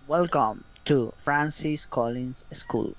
Welcome to Francis Collins School.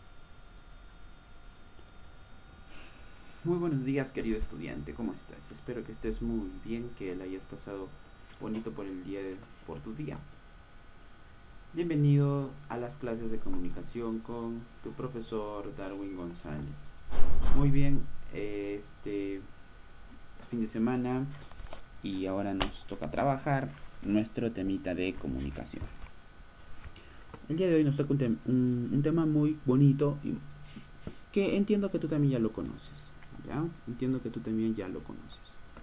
Muy buenos días, querido estudiante, ¿cómo estás? Espero que estés muy bien, que la hayas pasado bonito por tu día. Bienvenido a las clases de comunicación con tu profesor Darwin González. Muy bien, este fin de semana y ahora nos toca trabajar nuestro temita de comunicación. El día de hoy nos toca un tema muy bonito y que entiendo que tú también ya lo conoces. ¿Ya? Entiendo que tú también ya lo conoces.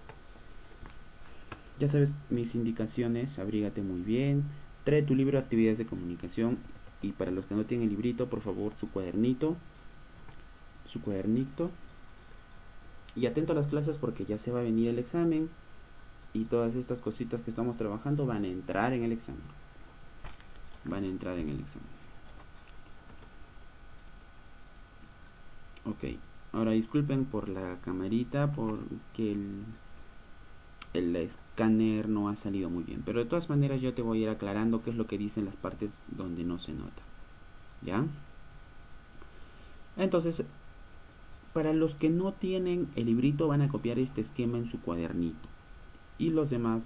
Ya sabes mis indicaciones, abrígate muy bien, trae tu libro de actividades de comunicación y para los que no tienen el librito, por favor, su cuadernito y atento a las clases porque ya se va a venir el examen y todas estas cositas que estamos trabajando van a entrar en el examen. Van a entrar en el examen. Ok, ahora disculpen por la camarita porque el escáner no ha salido muy bien, pero de todas maneras yo te voy a ir aclarando qué es lo que dicen las partes donde no se nota. ¿Ya? Entonces, para los que no tienen el librito van a copiar este esquema en su cuadernito y los demás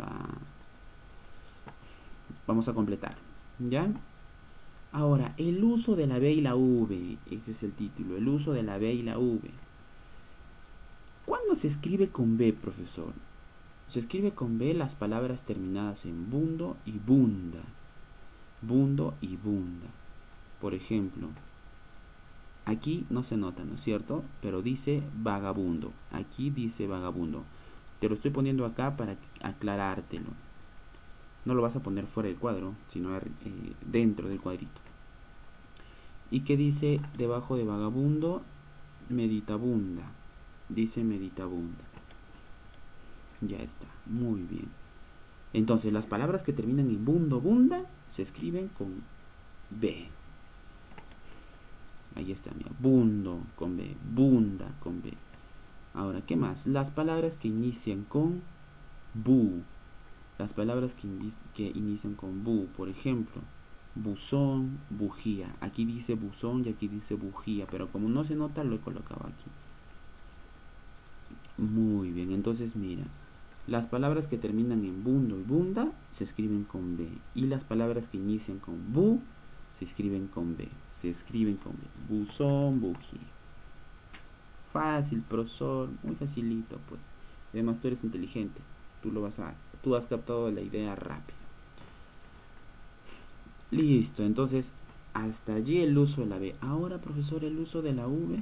vamos a completar. ¿Ya? Ahora, el uso de la B y la V, ese es el título, el uso de la B y la V. ¿Cuándo se escribe con B, profesor? Se escribe con B las palabras terminadas en bundo y bunda. Bundo y bunda. Por ejemplo, aquí no se nota, ¿no es cierto? Pero dice vagabundo. Aquí dice vagabundo. Te lo estoy poniendo acá para aclarártelo. No lo vas a poner fuera del cuadro, sino dentro del cuadrito. ¿Y qué dice debajo de vagabundo? Meditabunda. Dice meditabunda. Ya está, muy bien. Entonces, las palabras que terminan en bundo, bunda, se escriben con B. Ahí está, mira. Bundo con B, bunda con B. Ahora, ¿qué más? Las palabras que inician con bu. Las palabras que inician con bu, por ejemplo, buzón, bujía. Aquí dice buzón y aquí dice bujía, pero como no se nota, lo he colocado aquí. Muy bien, entonces mira, las palabras que terminan en bundo y bunda se escriben con B. Y las palabras que inician con bu se escriben con B. Se escriben con B. Buzón, bujía. Fácil, profesor, muy facilito, pues. Además tú eres inteligente. Tú has captado la idea rápido. Listo, entonces hasta allí el uso de la B. Ahora, profesor, el uso de la V.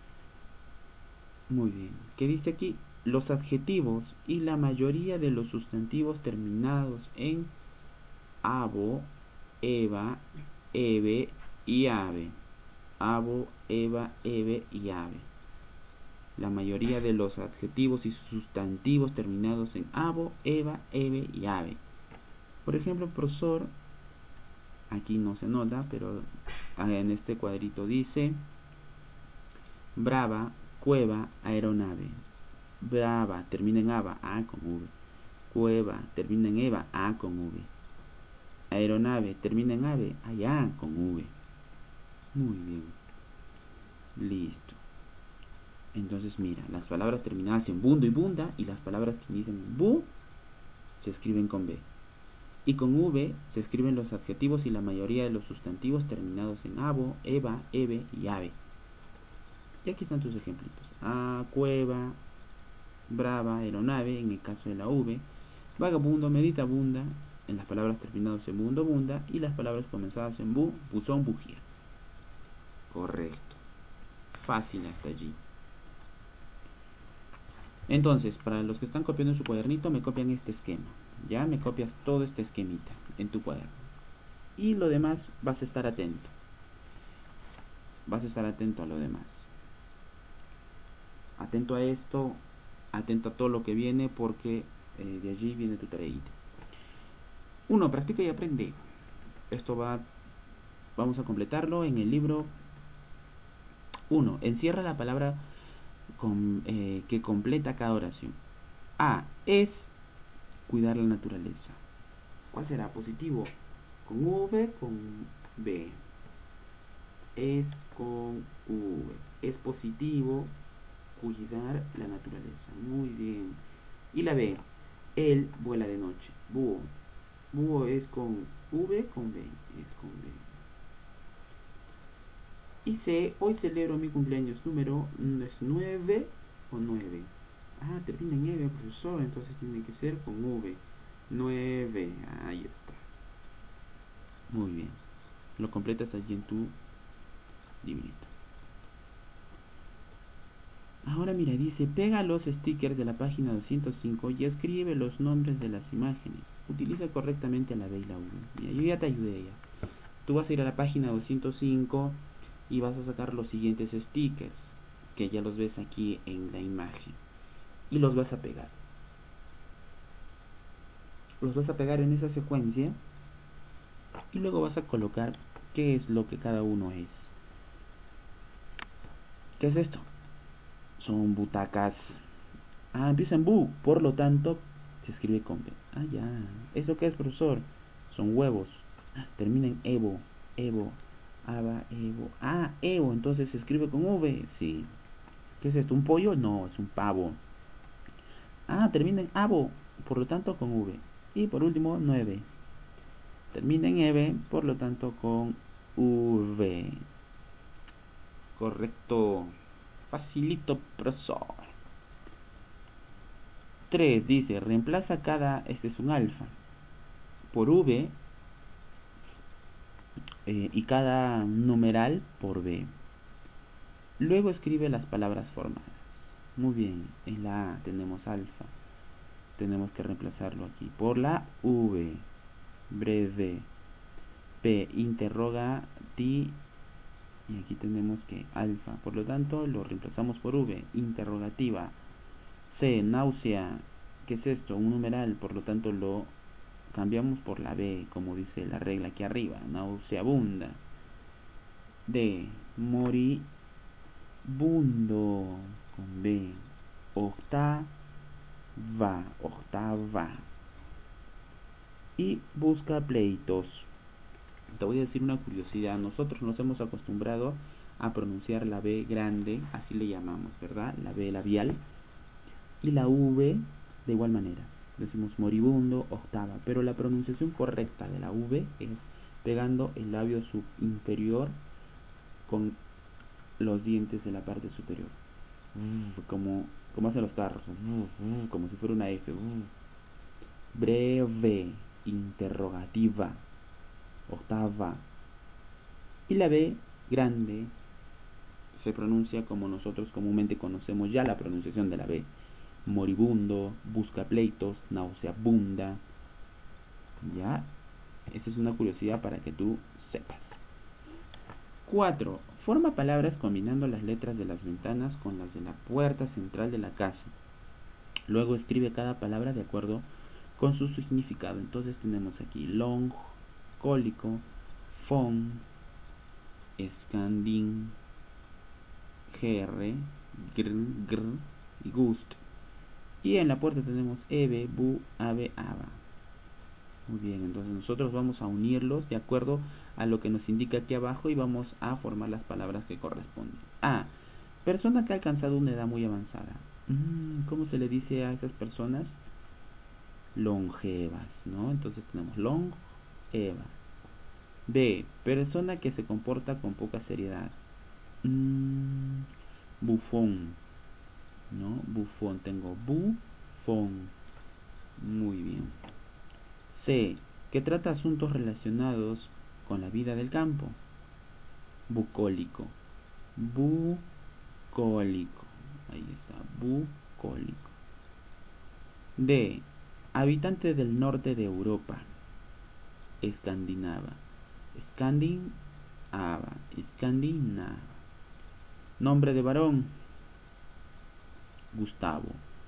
Muy bien. ¿Qué dice aquí? Los adjetivos y la mayoría de los sustantivos terminados en abo, eva, eve y ave. Abo, eva, eve y ave. La mayoría de los adjetivos y sustantivos terminados en abo, eva, eve y ave. Por ejemplo, profesor, aquí no se nota, pero en este cuadrito dice brava, cueva, aeronave. Brava, termina en ava, A con V. Cueva, termina en eva, A con V. Aeronave, termina en ave, allá con V. Muy bien. Listo. Entonces mira, las palabras terminadas en bundo y bunda y las palabras que inician en bu se escriben con B. Y con V se escriben los adjetivos y la mayoría de los sustantivos terminados en abo, eva, eve y ave. Y aquí están tus ejemplitos. A, cueva, brava, aeronave, en el caso de la V. Vagabundo, meditabunda, en las palabras terminadas en bundo, bunda. Y las palabras comenzadas en bu, buzón, bujía. Correcto. Fácil hasta allí. Entonces, para los que están copiando en su cuadernito, me copian este esquema. Ya me copias todo este esquemita en tu cuaderno. Y lo demás vas a estar atento. Vas a estar atento a lo demás. Atento a esto, atento a todo lo que viene porque de allí viene tu tareita. 1. Practica y aprende. Esto vamos a completarlo en el libro 1. Encierra la palabra que completa cada oración. A. Es cuidar la naturaleza. ¿Cuál será? Positivo. con V, con B. Es con V. Es positivo cuidar la naturaleza. Muy bien. Y la B. Él vuela de noche. Búho. Búho es con V, con B. Es con B. Y C. Hoy celebro mi cumpleaños. Número es 9 o 9. Ah, termina en E, profesor. Entonces tiene que ser con V. 9. Ahí está. Muy bien. Lo completas allí en tu librito. Ahora mira, dice, pega los stickers de la página 205 y escribe los nombres de las imágenes. Utiliza correctamente la B y la V. Mira, yo ya te ayudé ya. Tú vas a ir a la página 205 y vas a sacar los siguientes stickers, que ya los ves aquí en la imagen. Y los vas a pegar. Los vas a pegar en esa secuencia y luego vas a colocar qué es lo que cada uno es. ¿Qué es esto? Son butacas. Ah, empieza en bu, por lo tanto se escribe con B. Ah, ya. ¿Eso qué es, profesor? Son huevos. Termina en evo, evo, aba, evo. Ah, evo, entonces se escribe con V. Sí. ¿Qué es esto? ¿Un pollo? No, es un pavo. Ah, termina en abo, por lo tanto con V. Y por último, 9. Termina en EV, por lo tanto con V. Correcto. Facilito, profesor. 3 dice, reemplaza cada, este es un alfa, por V y cada numeral por B. Luego escribe las palabras formadas. Muy bien, en la A tenemos alfa. Tenemos que reemplazarlo aquí por la V. Breve. P, interrogati. Y aquí tenemos que alfa. Por lo tanto, lo reemplazamos por V. Interrogativa. C, náusea. ¿Qué es esto? Un numeral. Por lo tanto, lo cambiamos por la B, como dice la regla aquí arriba. Nauseabunda. D, moribundo. Con B. Octava. Octava. Y busca pleitos. Te voy a decir una curiosidad. Nosotros nos hemos acostumbrado a pronunciar la B grande, así le llamamos, ¿verdad? La B labial. Y la V de igual manera. Decimos moribundo, octava. Pero la pronunciación correcta de la V es pegando el labio inferior con los dientes de la parte superior. Como hacen los carros. Como si fuera una F. Breve, interrogativa, octava. Y la B grande se pronuncia como nosotros comúnmente conocemos ya la pronunciación de la B. Moribundo, busca pleitos, nauseabunda. Ya, esa es una curiosidad para que tú sepas. 4. Forma palabras combinando las letras de las ventanas con las de la puerta central de la casa. Luego escribe cada palabra de acuerdo con su significado. Entonces tenemos aquí long, cólico, fon, scandin, gr, gr y gust. Y en la puerta tenemos eve, bu, ave, aba. Muy bien, entonces nosotros vamos a unirlos de acuerdo a lo que nos indica aquí abajo y vamos a formar las palabras que corresponden. A. Persona que ha alcanzado una edad muy avanzada. ¿Cómo se le dice a esas personas? Longevas, ¿no? Entonces tenemos longeva. B. Persona que se comporta con poca seriedad. Bufón, ¿no? Bufón, tengo bufón. Muy bien. C. Que trata asuntos relacionados con la vida del campo. Bucólico. Bucólico. Ahí está, bucólico. D. Habitante del norte de Europa. Escandinava. Escandinava. Escandinava. Nombre de varón. Gustavo.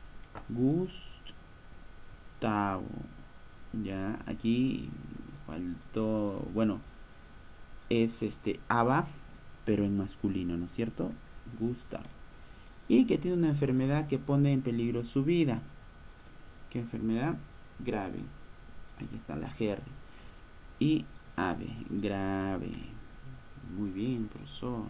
Gustavo. Ya, aquí faltó, bueno, es Ava, pero en masculino, ¿no es cierto? Gustavo. Y que tiene una enfermedad que pone en peligro su vida. ¿Qué enfermedad? Grave. Ahí está la GR. Y ave, grave. Muy bien, profesor.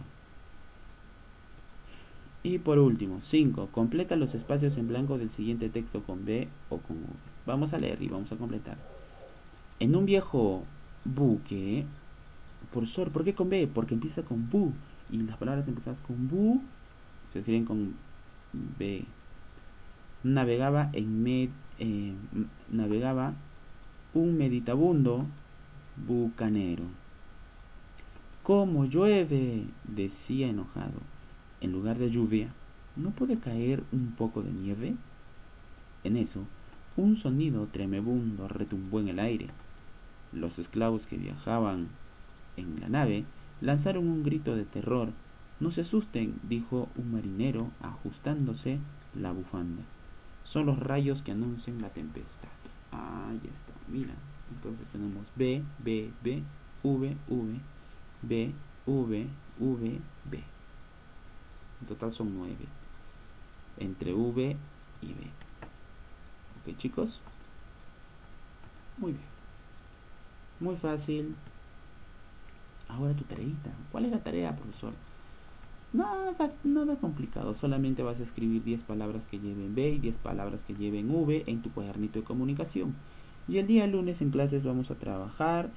Y por último, 5. Completa los espacios en blanco del siguiente texto con B o con V. Vamos a leer y vamos a completar. En un viejo buque, profesor, ¿por qué con B? Porque empieza con bu. Y las palabras empezadas con bu se escriben con B. Navegaba navegaba un meditabundo bucanero. ¡Cómo llueve!, decía enojado. En lugar de lluvia, ¿no puede caer un poco de nieve? En eso, un sonido tremebundo retumbó en el aire. Los esclavos que viajaban en la nave lanzaron un grito de terror. No se asusten, dijo un marinero ajustándose la bufanda. Son los rayos que anuncian la tempestad. Ah, ya está, mira. Entonces tenemos B, B, B, V, V, B, V, V, B. En total son 9. Entre V y B. Ok, chicos. Muy bien. Muy fácil. Ahora tu tareita. ¿Cuál es la tarea, profesor? Nada complicado. Solamente vas a escribir 10 palabras que lleven B y 10 palabras que lleven V en tu cuadernito de comunicación. Y el día lunes en clases vamos a trabajar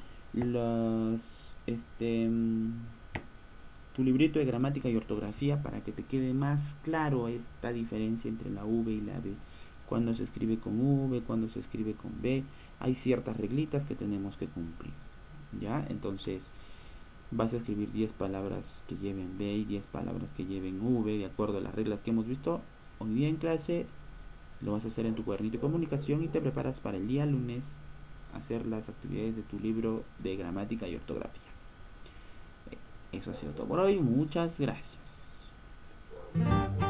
tu librito de gramática y ortografía para que te quede más claro esta diferencia entre la V y la B. Cuando se escribe con V, cuando se escribe con B, hay ciertas reglitas que tenemos que cumplir. ¿Ya? Entonces vas a escribir 10 palabras que lleven B y 10 palabras que lleven V de acuerdo a las reglas que hemos visto hoy día en clase. Lo vas a hacer en tu cuadernito de comunicación y te preparas para el día lunes hacer las actividades de tu libro de gramática y ortografía. Eso ha sido todo por hoy. Muchas gracias.